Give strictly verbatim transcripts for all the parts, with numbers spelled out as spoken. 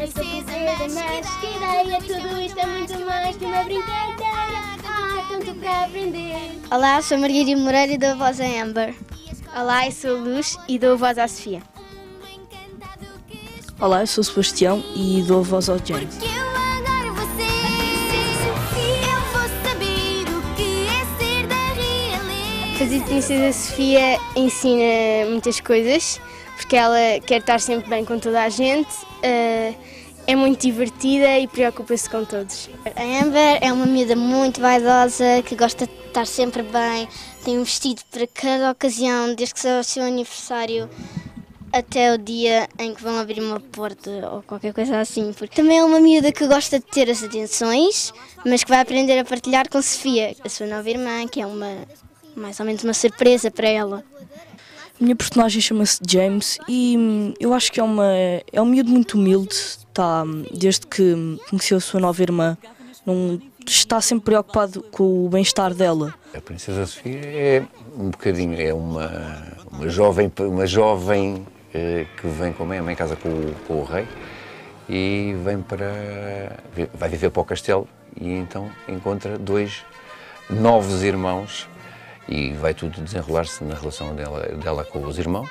Eu sou princesa, mas que ideia, tudo isto é muito mais que uma brincadeira. Há tanto para aprender. Olá, sou Margarida Moreira e dou a voz a Amber. Olá, eu sou a Luz e dou a voz à Sofia. Olá, eu sou o Sebastião e dou a voz ao James. Fazer de Princesa Sofia ensina muitas coisas, porque ela quer estar sempre bem com toda a gente, é muito divertida e preocupa-se com todos. A Amber é uma miúda muito vaidosa, que gosta de estar sempre bem, tem um vestido para cada ocasião, desde que seja o seu aniversário até o dia em que vão abrir uma porta ou qualquer coisa assim. Porque também é uma miúda que gosta de ter as atenções, mas que vai aprender a partilhar com Sofia, a sua nova irmã, que é uma... mais ou menos uma surpresa para ela. A minha personagem chama-se James e eu acho que é, uma, é um miúdo muito humilde, está, desde que conheceu a sua nova irmã, não, está sempre preocupado com o bem-estar dela. A Princesa Sofia é um bocadinho, é uma, uma jovem, uma jovem eh, que vem com a mãe, a mãe casa com o, com o rei e vem para, vai viver para o castelo e então encontra dois novos irmãos. E vai tudo desenrolar-se na relação dela, dela com os irmãos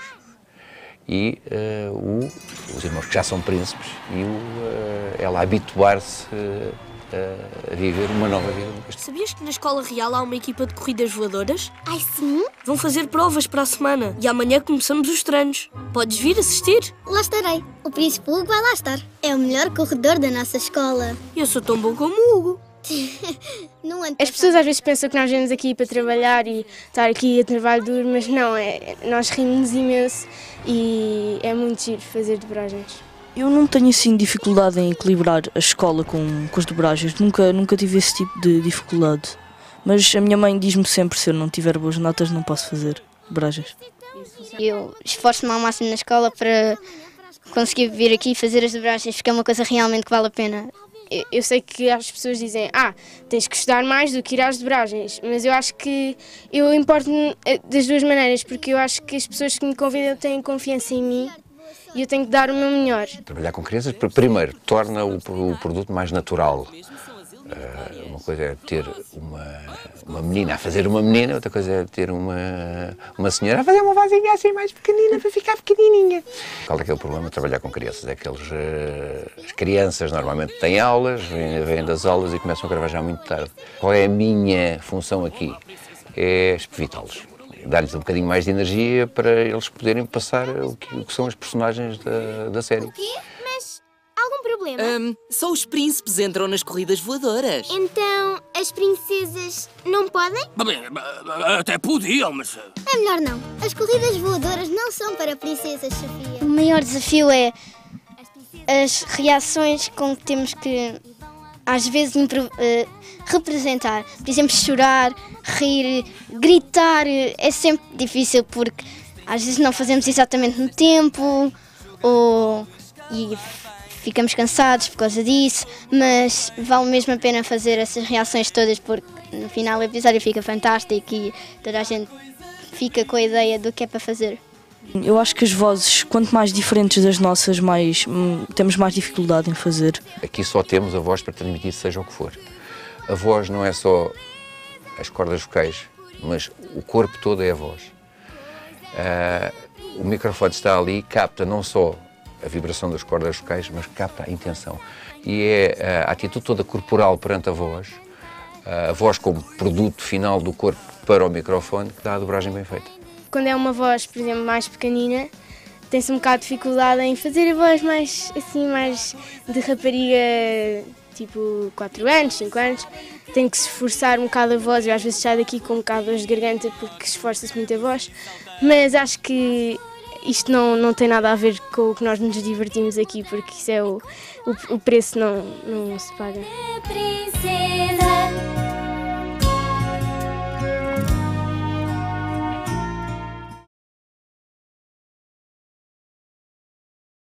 e uh, o, os irmãos que já são príncipes e o, uh, ela habituar-se uh, a viver uma nova vida. Sabias que na escola real há uma equipa de corridas voadoras? Ai, sim? Vão fazer provas para a semana e amanhã começamos os treinos. Podes vir assistir? Lá estarei. O príncipe Hugo vai lá estar. É o melhor corredor da nossa escola. Eu sou tão bom como o Hugo. Não As pessoas às vezes pensam que nós viemos aqui para trabalhar e estar aqui a trabalho duro, mas não, é, nós rimos imenso e é muito giro fazer dobragens. Eu não tenho assim dificuldade em equilibrar a escola com, com as dobragens, nunca, nunca tive esse tipo de dificuldade. Mas a minha mãe diz-me sempre que se eu não tiver boas notas não posso fazer dobragens. Eu esforço-me ao máximo na escola para conseguir vir aqui e fazer as dobragens, porque é uma coisa realmente que vale a pena. Eu sei que as pessoas dizem, ah, tens que estudar mais do que ir às dobragens, mas eu acho que eu importo-me das duas maneiras, porque eu acho que as pessoas que me convidam têm confiança em mim e eu tenho que dar o meu melhor. Trabalhar com crianças, primeiro, torna o, o produto mais natural. Uh, uma coisa é ter uma, uma menina a fazer uma menina, outra coisa é ter uma, uma senhora a fazer uma vozinha assim mais pequenina para ficar pequenininha. Qual é que é o problema de trabalhar com crianças? É que eles, uh, as crianças normalmente têm aulas, vêm, vêm das aulas e começam a gravar já muito tarde. Qual é a minha função aqui? É espevitá-los, dar-lhes um bocadinho mais de energia para eles poderem passar o que, o que são os personagens da, da série. O quê? Mas algum problema? Um, só os príncipes entram nas corridas voadoras. Então, as princesas não podem? Bem, até podiam, mas... É melhor não. As corridas voadoras não são para princesas, Sofia. O maior desafio é as reações com que temos que, às vezes, impro- uh, representar. Por exemplo, chorar, rir, gritar. É sempre difícil porque às vezes não fazemos exatamente no tempo ou... e ficamos cansados por causa disso, mas vale mesmo a pena fazer essas reações todas porque no final o episódio fica fantástico e toda a gente fica com a ideia do que é para fazer. Eu acho que as vozes, quanto mais diferentes das nossas, mais hum, temos mais dificuldade em fazer. Aqui só temos a voz para transmitir seja o que for. A voz não é só as cordas vocais, mas o corpo todo é a voz. Uh, o microfone está ali, capta não só a vibração das cordas vocais, mas capta a intenção. E é a atitude toda corporal perante a voz, a voz como produto final do corpo para o microfone, que dá a dobragem bem feita. Quando é uma voz, por exemplo, mais pequenina, tem-se um bocado de dificuldade em fazer a voz mais, assim, mais de rapariga, tipo quatro anos, cinco anos. Tem que se esforçar um bocado a voz, eu às vezes saio daqui com um bocado de dor de garganta porque esforça-se muito a voz, mas acho que isto não, não tem nada a ver com o que nós nos divertimos aqui, porque isso é o, o, o preço não, não se paga. Princesa.